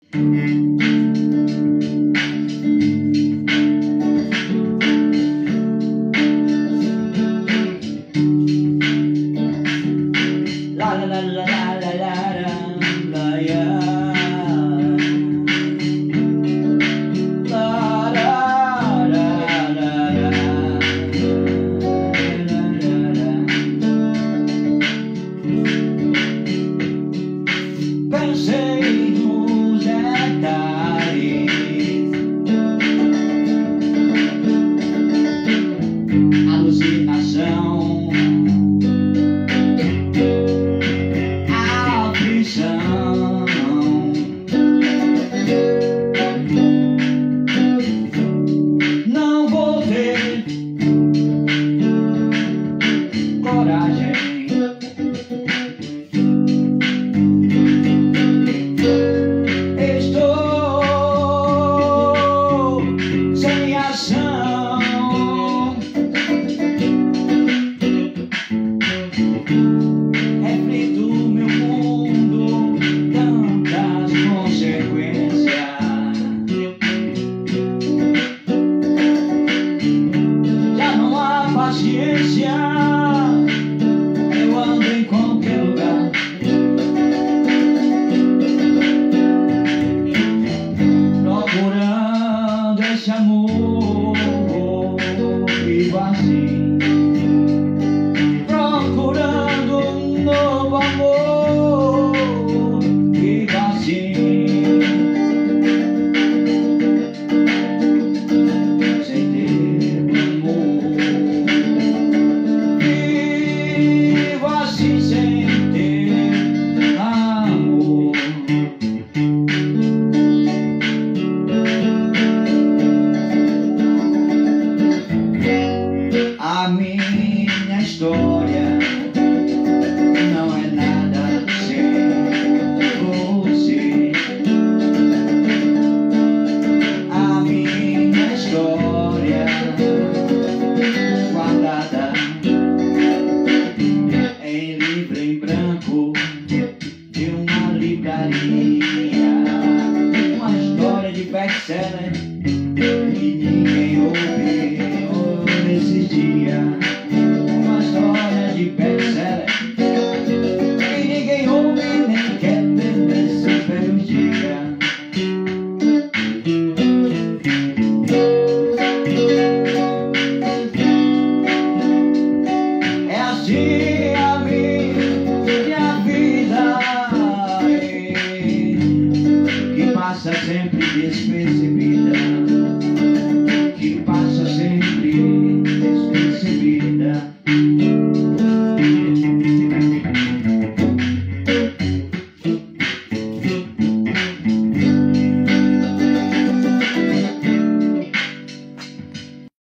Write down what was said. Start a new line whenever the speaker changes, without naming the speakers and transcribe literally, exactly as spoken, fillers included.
La la la la la la la la yeah. La la la la la la. Pensei nos detalhes, alucinação, aflição. Não vou ter coragem. Reflito meu mundo, tantas consequências. Já não há paciência, eu ando em qualquer lugar. Procurando esse amor, vivo assim. Procurando um novo amor, vivo assim, sem ter amor. Vivo assim sem ter amor. A minha história não é nada sem você. A minha história guardada em livro em branco de uma livraria. Uma história de best-seller que ninguém ouviu nesses dias. Uma história de best-seller que ninguém ouve nem quer ter nesse velho dia. É assim a minha vida, que passa sempre despercebida.